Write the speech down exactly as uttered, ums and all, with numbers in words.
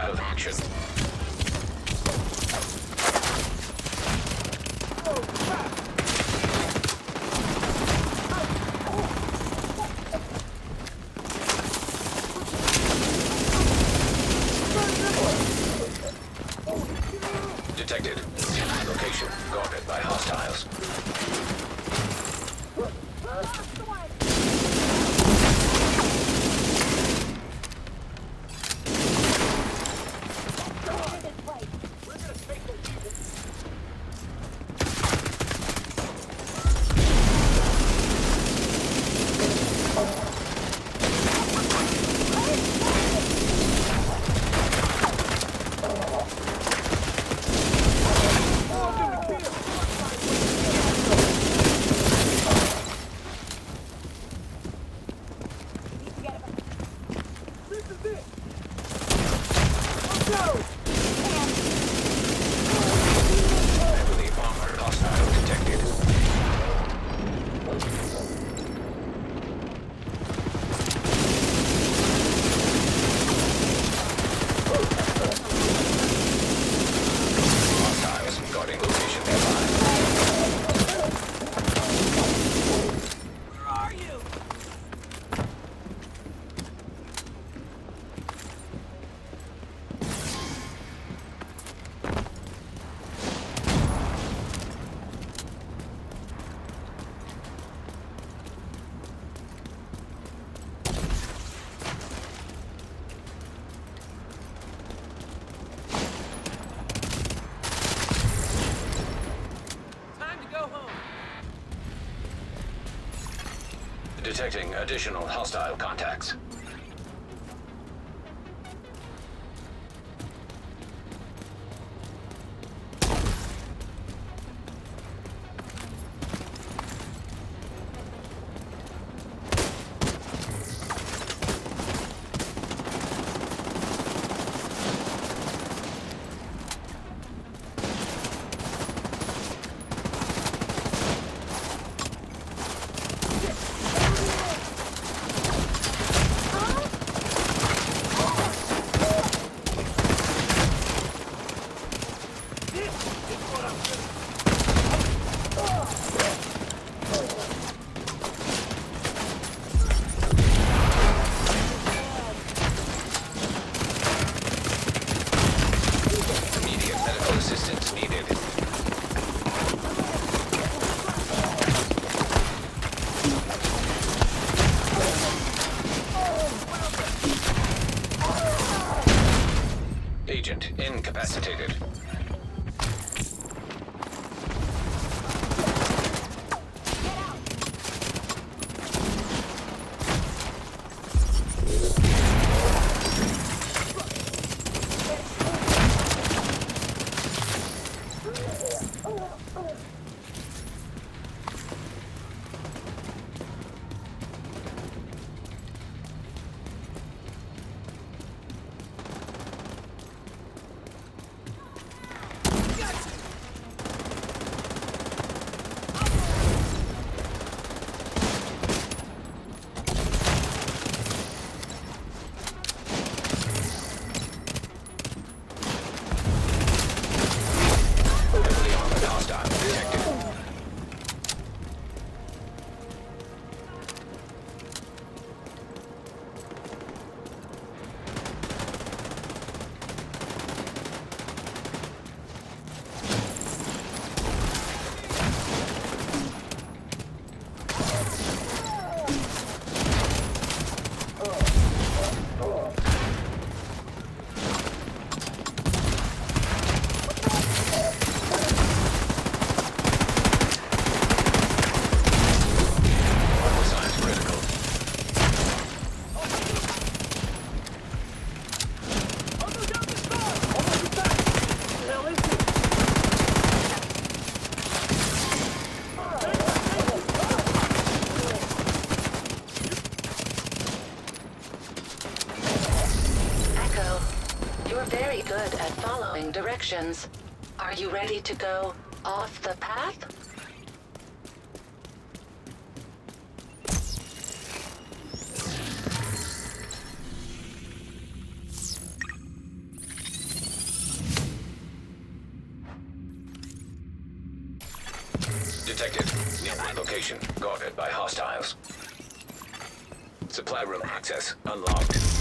out of action. Detected. Location guarded by hostiles. Heavily armored hostile detected. Hostiles guarding location nearby. Where are you? Time to go home. Detecting additional hostile contacts. Immediate medical assistance needed. Agent incapacitated. Heavily armored hostile detected. Vital signs critical. I'll go down this road. Almost back. What the hell is this? Echo, you're very good at following directions. Are you ready to go off the path? location guarded by hostiles. Supply room access unlocked.